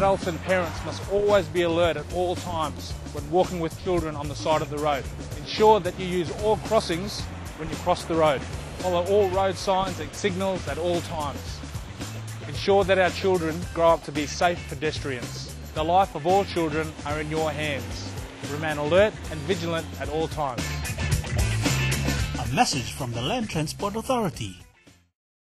Adults and parents must always be alert at all times when walking with children on the side of the road. Ensure that you use all crossings when you cross the road. Follow all road signs and signals at all times. Ensure that our children grow up to be safe pedestrians. The life of all children are in your hands. Remain alert and vigilant at all times. A message from the Land Transport Authority.